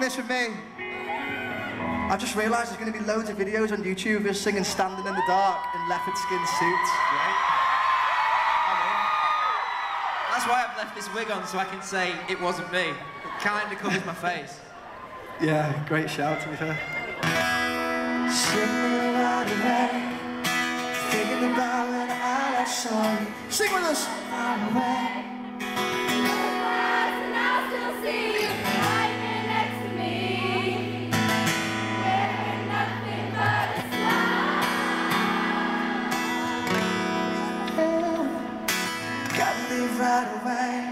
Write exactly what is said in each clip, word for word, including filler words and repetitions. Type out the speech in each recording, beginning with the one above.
this with me. I just realised there's going to be loads of videos on YouTube of us singing Standing in the Dark in leopard skin suits. Great. I mean, that's why I've left this wig on, so I can say it wasn't me. It kind of covers my face. Yeah, great shout to be fair. Sitting right away, thinking about when I last saw you. Sing with us! Far away. And I still see you lying next to me, wearing nothing but a smile. Gotta leave right away.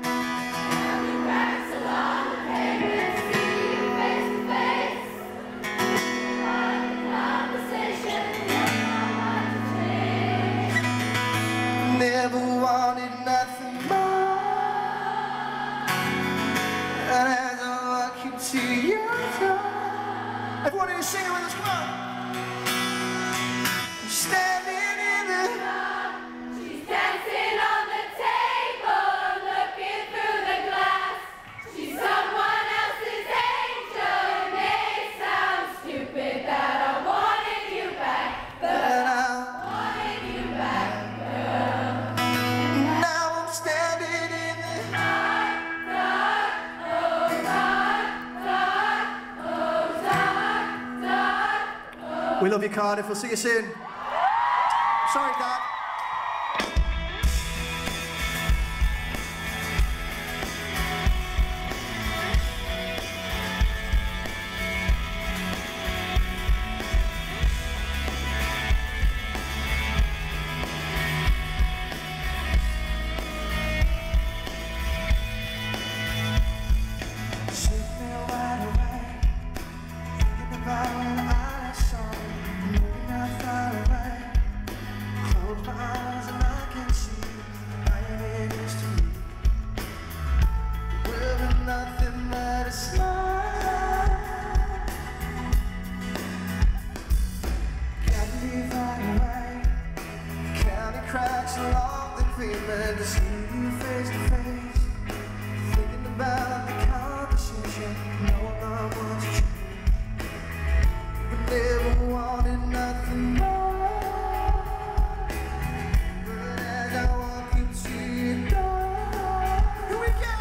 Never wanted nothing more. And as I walk you to your door, everyone in the sing it with us, come on. Standing in the She's dancing on the table, looking through the glass. She's someone else's angel. It may sound stupid that I wanted you back, but I wanted you back. We love you, Cardiff. We'll see you soon. Sorry, Dad. Sitting there wide awake, thinking about when I saw you. Not far away. Close my eyes and I can see how it is to me. We're with nothing but a smile. Gotta leave right away. County cracks along the pavement to see you face to face. Thinking about the conversation, knowing I want to change. Never wanted nothing more. But as I walk you to your door, here we go.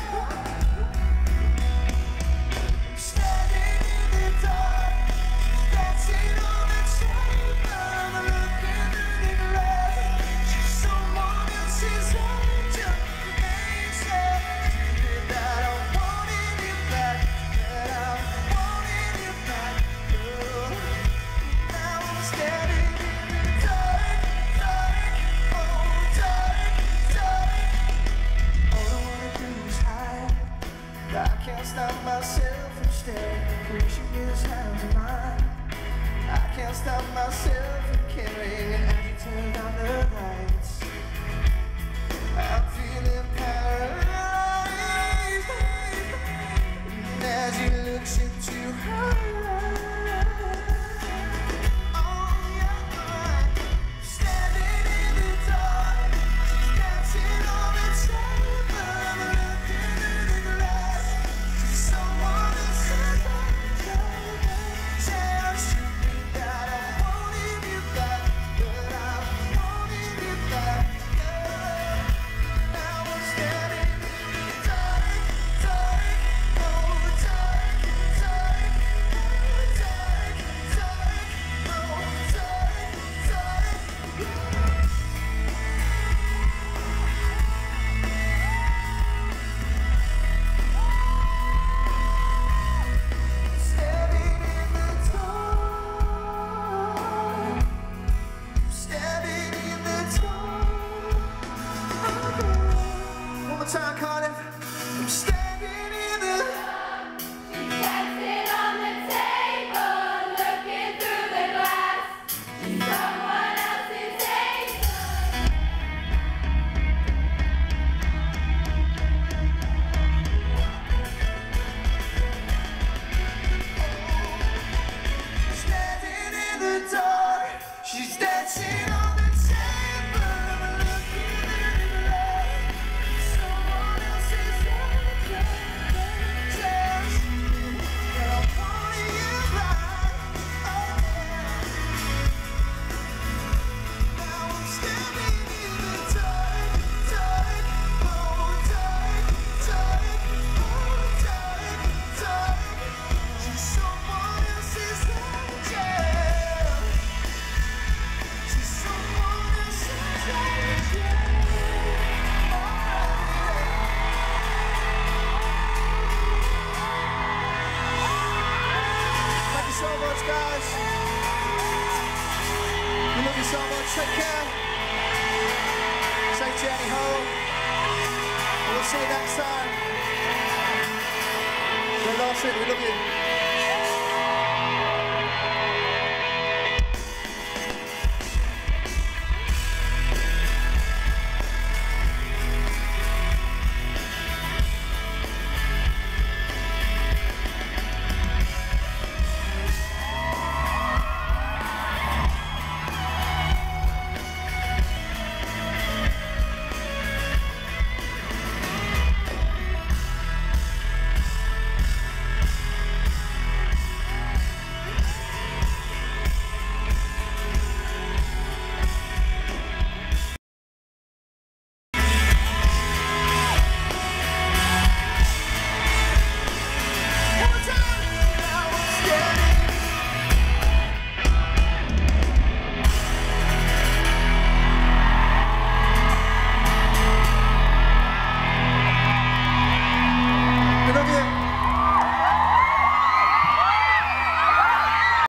Standing in the dark, dancing on the table, looking through the glass. She's someone else's angel. They said that I wanted you back, that I wanted you back. Oh. Standing in the dark, dark, oh dark, dark. All I wanna do is hide. I can't stop myself from staring, wishing his hands in mine. I can't stop myself from caring, and as you turn on the lights, I'm feeling paralyzed. And as he looks into her eyes, now take care. Say Jenny home. We'll see you next time. So Lawson, we love you.